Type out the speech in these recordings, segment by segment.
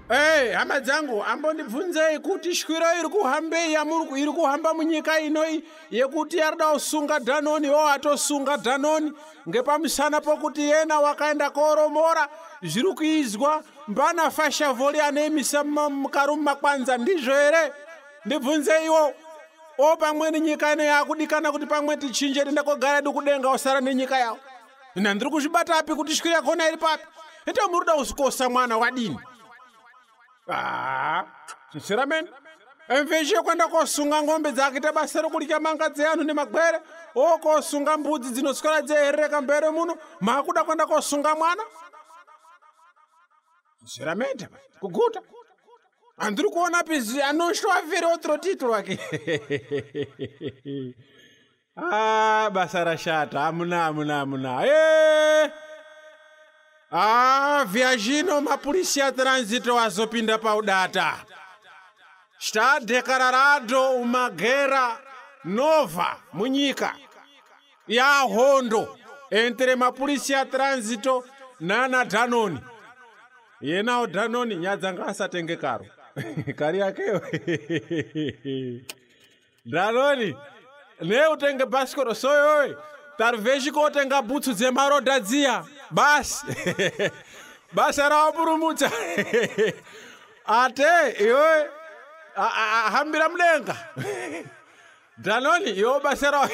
hama dzangu ambondibvunzei kuti shwiro irikuhambei irikuhamba munyika inoi yekuti yarida kusunga Danone atosunga Danone ngepamusana pokuti yena wakaenda koromora zviri kuizwa mbana fasha voli anemisa mukarumu makwanza ndizvo here ndibvunzeiwo pamweni nyika ino yakudikana kuti pamwe tichinje tenda kogara kudenga osara nenyika yawo ina ndiri kuzvibata api kuti shwiro yakona iri papi ete muruda usikosa mwana wadini sinceramente emveshi yokwenda kosunga ng'ombe dzakita basa rokulika manga dzeanhu nemagwere kosunga mbudzi dzinoswera dzeherereka mbere muno makuda kwenda kosunga mwana sinceramente kuguta andiri kuona pizi anoshwa vere otro titolo wake basa rashata amuna viajino mapolisi ya transito wazopinda paudata está declarado uma guerra nova munyika ya hondo entre mapolisi ya transito na Danone yena Danone nyadzanga asatenge karo kari yakeyo Danone ne utenge baskoro soyoy tarveji ko tenga butsu dzemaroda dziya basi basa rawapurumutsa ate iwe hambira mudenga Danone yo basa rawo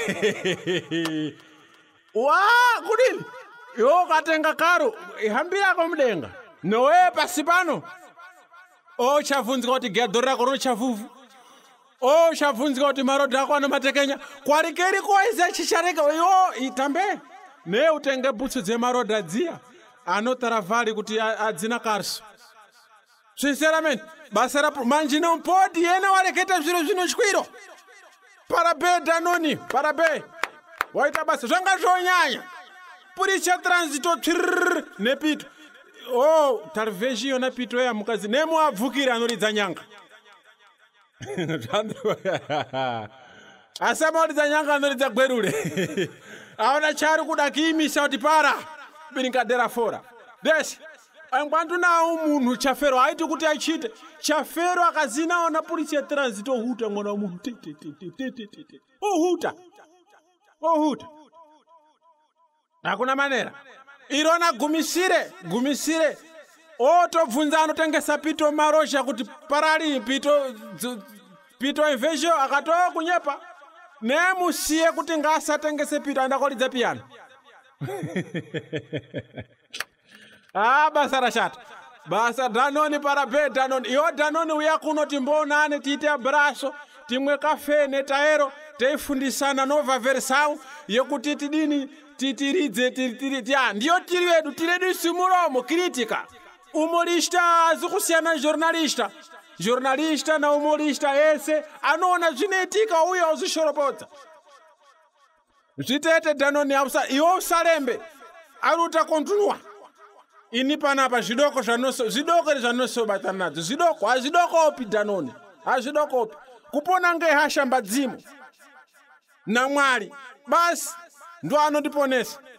kudini yo katenga karo hambira ko mudenga nowe pasi pano chavunzika kuti gedho rako rochavuvu chavunzika kuti marodha ako anomatekenya kwarikeri koiza chichareka yo itambe ne utenge butsu dzemarodha dziya anotaravhari kuti adzina karso sinceramente basa rapo manje nompodi yena wareketa zviro zvinochwiro parabe Danone parabe waita basa zvanga zvonyanya polisi ya transito nepito tarveji yona pito ya mukazi nemuabvukira anoridza nyanga asamaridza nyanga anoridza gwerule aona chari kuda kiimisa kuti para biringadera fora desi angwandu nawo munhu chafero aiti kuti achite chafero akazinaona polisi ya transito ohuta mwana wa munhu ohuta hakuna manera irona gumisire tobvunza anotengesa pito marosha kuti parali pito evesho akatoa kunyepa nemusiye kuti ngasatengese pito aenda kolidza piano basa rashata basa Danone parabe Danone iyo Danone uya kuno timbonane tiite abraso timwe kafe netaero teifundisana nova versão yekuti tidini titiridze ndiyo tiri wedu tiredu simuromo kritika humorista azikusiyana jornalista na humorista ese anoona zvinoitika uye uzvishoropodza zvitete Danone iwo usalembe aruta kontinua ini panapa zvidoko zvanosobatana nadzo zvidokopi Danone hazvidokopi kupona ngehashamba dzimo naMwari basi ndo anotiponesa